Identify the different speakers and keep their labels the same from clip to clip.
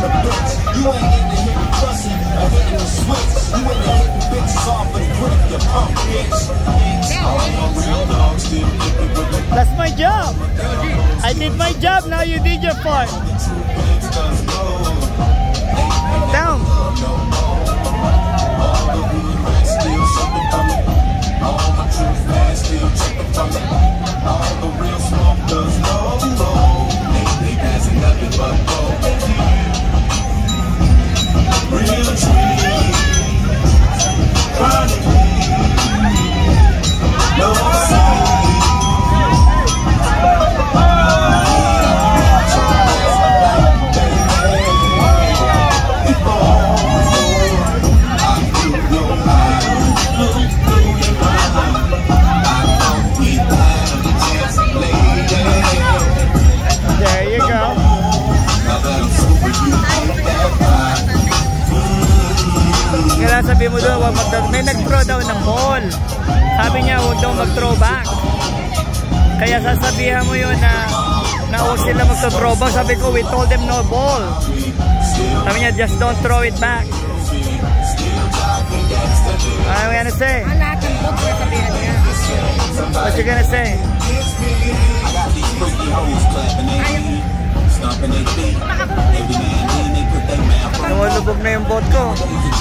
Speaker 1: a bitch. You ain't into hitting pussy or hitting the switch. You into hitting bitches off of the grip, you punk bitch.
Speaker 2: That's my job. I did my job, now you did your part. Down. Sabi mo doon, may nag-throw daw ng ball. Sabi niya, huwag daw mag-throw back. Kaya sasabihan mo yun na huwag sila mag-throw back. Sabi ko, we told them no ball. Sabi niya, just don't throw it back. What are we gonna say? What you gonna say? Lumulubog na yung boat ko.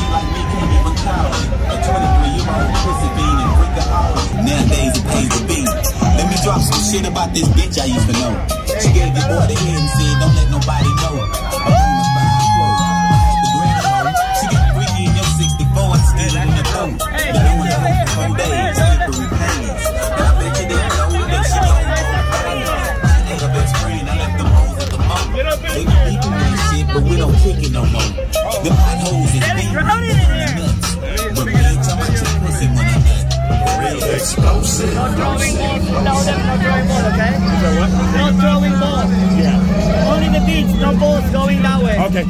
Speaker 1: Nowadays it pays the beat. Let me drop some shit about this bitch I used to know. She gave your boy the head and said, don't let nobody know. I'm on the fire flow. I had the grand home. She got freaky in your 64 and still in the throat. You know when I was 4 days, slippery pants. And I bet you didn't know that she don't know. I ain't her best friend, I left them hoes at the mall. They be beeping that shit, but we don't kick it no more. The potholes is big. But bitch, I'm at your pussy when I nut. Explosive.
Speaker 2: No throwing ball. No throwing ball, okay? No throwing ball.
Speaker 3: Yeah.
Speaker 2: Only the beach, no balls going that way.
Speaker 3: Okay.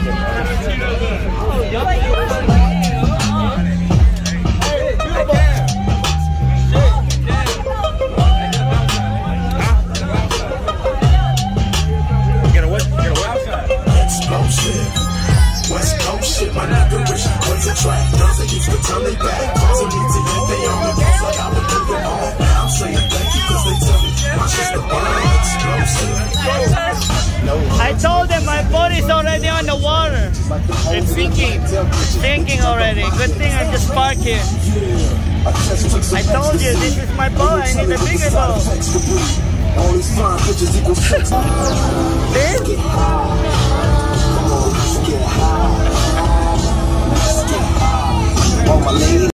Speaker 3: Get a what?
Speaker 1: Explosive. West Coast shit, my nigga wish was a track. Girls that used to turn they back, causing me to hit they on the boss like I would do them all. Now I'm saying thank you cause they tell me my shit's the bomb. Explosive.
Speaker 2: I told them my boat is already on the water. It's sinking already. Good thing I just parked here. I told you, this is my boat, I need a bigger boat. See?
Speaker 1: All my ladies.